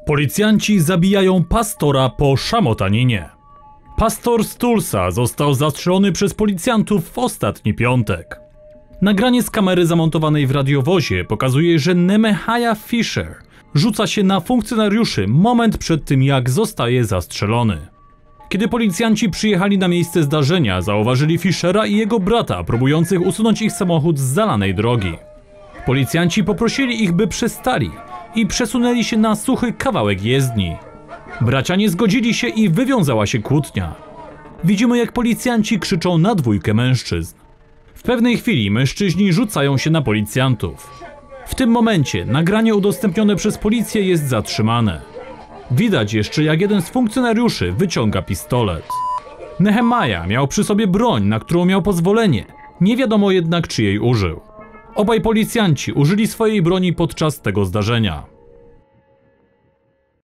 Policjanci zabijają pastora po szamotaninie. Pastor z Tulsa został zastrzelony przez policjantów w ostatni piątek. Nagranie z kamery zamontowanej w radiowozie pokazuje, że Nehemiah Fisher rzuca się na funkcjonariuszy moment przed tym, jak zostaje zastrzelony. Kiedy policjanci przyjechali na miejsce zdarzenia, zauważyli Fishera i jego brata próbujących usunąć ich samochód z zalanej drogi. Policjanci poprosili ich, by przestali i przesunęli się na suchy kawałek jezdni. Bracia nie zgodzili się i wywiązała się kłótnia. Widzimy, jak policjanci krzyczą na dwójkę mężczyzn. W pewnej chwili mężczyźni rzucają się na policjantów. W tym momencie nagranie udostępnione przez policję jest zatrzymane. Widać jeszcze, jak jeden z funkcjonariuszy wyciąga pistolet. Nehemiah miał przy sobie broń, na którą miał pozwolenie. Nie wiadomo jednak, czy jej użył. Obaj policjanci użyli swojej broni podczas tego zdarzenia.